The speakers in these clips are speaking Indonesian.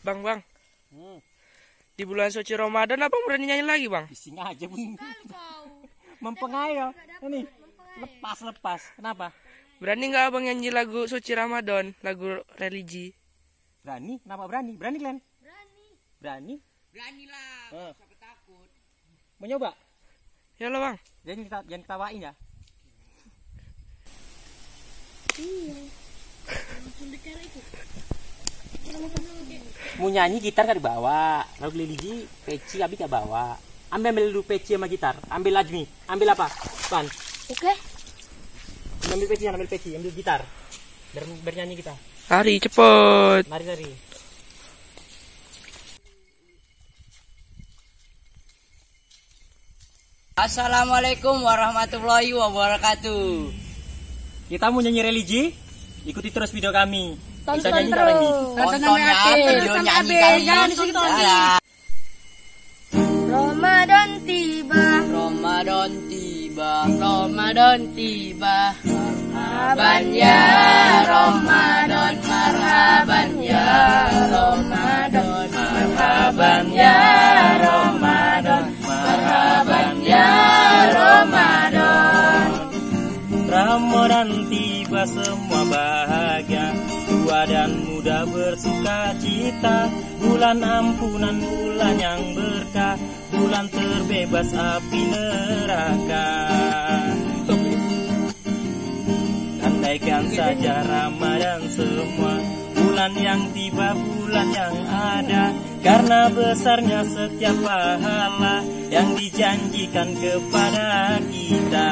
Bang. Di bulan suci Ramadan abang berani nyanyi lagi, Bang? Bising aja, Bang. Mempengayo. Ini lepas. Kenapa? Berani nggak abang nyanyi lagu suci Ramadan, lagu religi? Berani? Kenapa berani? Berani, Glenn? Berani? Beranilah. Siapa takut? Mau nyoba? Ya lah, Bang. Jangan ketawain ya. Mau nyanyi gitar kan dibawa, lagu religi peci abi gak bawa. Ambil dulu peci sama gitar, ambil lagi nih, ambil apa? Pan. Oke. Ambil peci, ambil gitar. Bernyanyi kita. Hari cepet. Lari. Assalamualaikum warahmatullahi wabarakatuh. Kita mau nyanyi religi, ikuti terus video kami. Bisa Tonton nyanyi terus. lagi. Tontonnya video nyanyi kami. Ramadan tiba. Ramadan tiba. Marhaban ya Ramadan, marhaban ya Ramadan, marhaban ya Ramadan, marhaban ya Ramadan. Ramadan tiba semua bahagia, tua dan muda bersuka cita. Bulan ampunan, bulan yang berkah, bulan terbebas api neraka. Andaikan saja Ramadan semua, bulan yang tiba, bulan yang ada, karena besarnya setiap pahala yang dijanjikan kepada kita.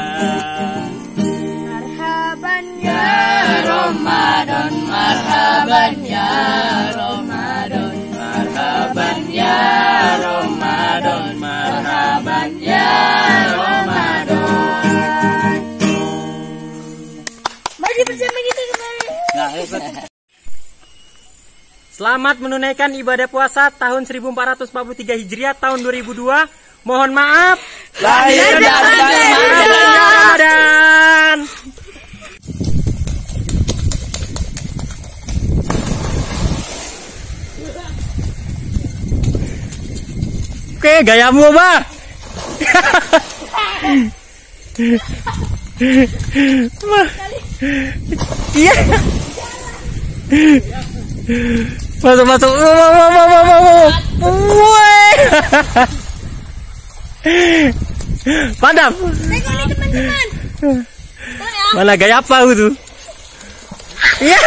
Marhaban Ya Ramadan, marhaban ya Ramadan, marhaban ya Ramadan, marhaban ya Ramadan. Mari bersama kita kembali. Selamat menunaikan ibadah puasa tahun 1443 Hijriah tahun 2002. Mohon maaf Lahir dan batin. Ramadan. Oke, gayamu apa? Iya. Masuk. Mantap. Tengok nih teman-teman. Mana gaya apa itu? Iya.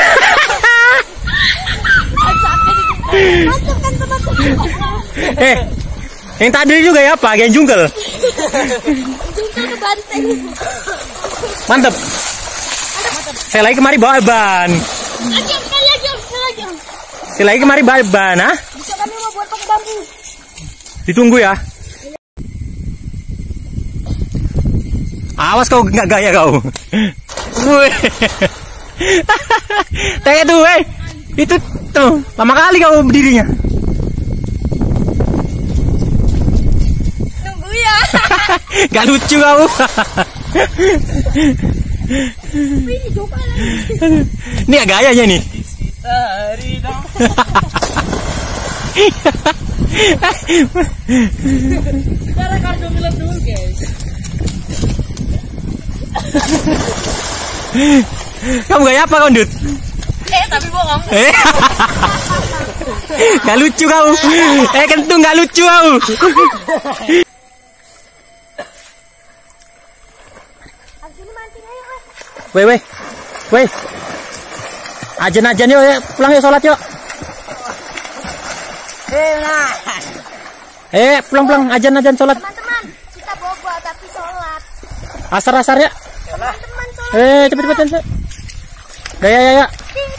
Mantap kan teman-teman. Yang tadi juga ya apa? Yang jungkel. Jungkel ke banteng. Mantap. Saya lagi kemari bawa ban. Sekali lagi. Saya lagi kemari bawa ban, ah? Bisa kami mau buat pakai bambu. Ditunggu ya. Awas kau nggak gaya kau. Wih. Tengok tuh, itu tuh lama kali kau berdirinya. Tunggu ya. Gak lucu kau. Ini coba lagi. Ini gak gayanya nih. Cara kartu film dulu guys. Kamu gaya apa kau, Dut? Tapi bohong. Gak lucu kau. Kentung gak lucu kau. Abis ini mancing ayo, Weh. Ajan yuk, pulang yuk sholat yuk. Pulang ajan sholat. teman-teman. Kita bobo tapi sholat. Asar ya. Teman-teman sholat. Cepet. Gaya. Ting